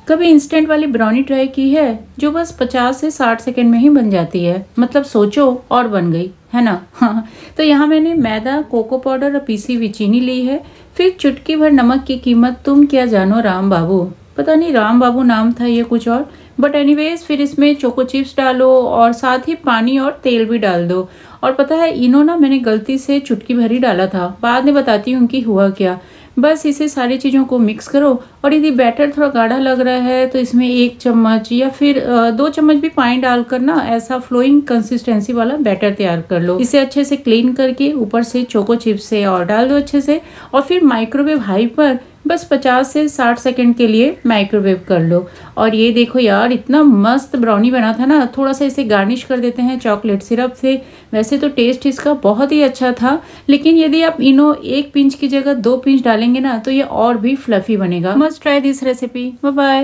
कभी इंस्टेंट वाली brownie try की है जो बस 50 से 60 सेकंड में ही बन जाती है। मतलब सोचो और बन गई, है ना। हाँ, तो यहाँ मैंने मैदा, कोको पाउडर और पीसी हुई चीनी ली है। फिर चुटकी भर नमक की कीमत तुम क्या जानो राम बाबू। पता नहीं राम बाबू नाम था ये कुछ और, बट एनीवेज फिर इसमें चोको चिप्स डालो और साथ ही पानी और तेल भी डाल दो। और पता है इनो ना मैंने गलती से चुटकी भर ही डाला था, बाद में बताती हूँ कि हुआ क्या। बस इसे सारी चीज़ों को मिक्स करो और यदि बैटर थोड़ा गाढ़ा लग रहा है तो इसमें 1 चम्मच या फिर 2 चम्मच भी पानी डालकर ना ऐसा फ्लोइंग कंसिस्टेंसी वाला बैटर तैयार कर लो। इसे अच्छे से क्लीन करके ऊपर से चोको चिप्स से और डाल दो अच्छे से, और फिर माइक्रोवेव हाई पर बस 50 से 60 सेकंड के लिए माइक्रोवेव कर लो। और ये देखो यार, इतना मस्त ब्राउनी बना था ना। थोड़ा सा इसे गार्निश कर देते हैं चॉकलेट सिरप से। वैसे तो टेस्ट इसका बहुत ही अच्छा था, लेकिन यदि आप इनो 1 पिंच की जगह 2 पिंच डालेंगे ना तो ये और भी फ्लफी बनेगा। Must try this recipe. Bye bye.